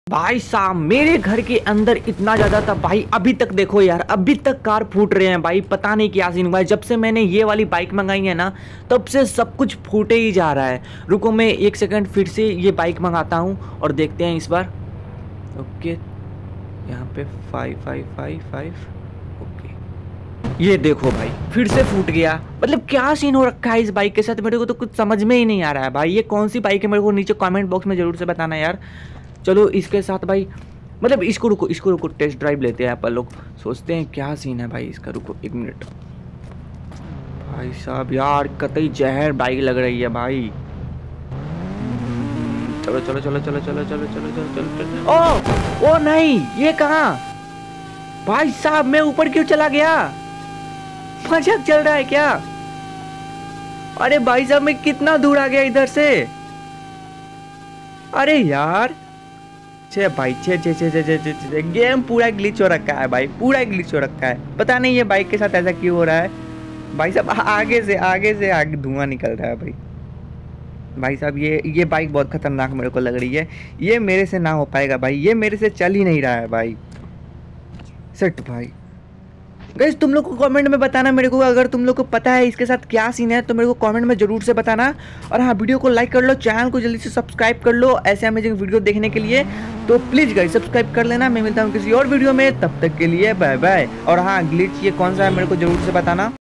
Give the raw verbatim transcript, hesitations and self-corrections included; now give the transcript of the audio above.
भाई साहब मेरे घर के अंदर इतना ज्यादा था भाई, अभी तक देखो यार, अभी तक कार फूट रहे हैं भाई। पता नहीं क्या सीन हुआ है। जब से मैंने ये वाली बाइक मंगाई है ना, तब से सब कुछ फूटे ही जा रहा है। रुको मैं एक सेकंड फिर से ये बाइक मंगाता हूँ और देखते हैं इस बार। ओके यहाँ पे five five five five okay, ये देखो भाई फिर से फूट गया। मतलब क्या सीन हो रखा है इस बाइक के साथ, मेरे को तो कुछ समझ में ही नहीं आ रहा है भाई। ये कौन सी बाइक है, मेरे को नीचे कमेंट बॉक्स में जरूर से बताना यार। चलो इसके साथ भाई, मतलब इसको रुको इसको रुको टेस्ट ड्राइव लेते हैं अपन लोग, सोचते हैं क्या सीन है भाई इसका। रुको एक मिनट भाई साहब, यार कतई जहर बाइक लग रही है भाई। चलो चलो चलो चलो चलो चलो चलो चलो चलो चलो ओ ओ नहीं, ये कहाँ भाई साहब, मैं ऊपर क्यों चला गया? मजाक चल रहा है क्या? अरे भाई साहब मैं कितना दूर आ गया इधर से। अरे यार छे भाई छे छे छे छे छे छे छे गेम पूरा ग्लिच हो रखा है भाई, पूरा ग्लिच हो रखा है। पता नहीं ये बाइक के साथ ऐसा क्यों हो रहा है भाई साहब। आगे से आगे से आगे धुआं निकल रहा है भाई। भाई साहब ये ये बाइक बहुत खतरनाक मेरे को लग रही है। ये मेरे से ना हो पाएगा भाई, ये मेरे से चल ही नहीं रहा है भाई। सेट भाई गाइस तुम लोग को कमेंट में बताना मेरे को, अगर तुम लोग को पता है इसके साथ क्या सीन है तो मेरे को कमेंट में जरूर से बताना। और हाँ वीडियो को लाइक कर लो, चैनल को जल्दी से सब्सक्राइब कर लो ऐसे अमेजिंग वीडियो देखने के लिए। तो प्लीज गाइस सब्सक्राइब कर लेना। मैं मिलता हूँ किसी और वीडियो में, तब तक के लिए बाय बाय। और हाँ ग्लिच ये कौन सा है मेरे को जरूर से बताना।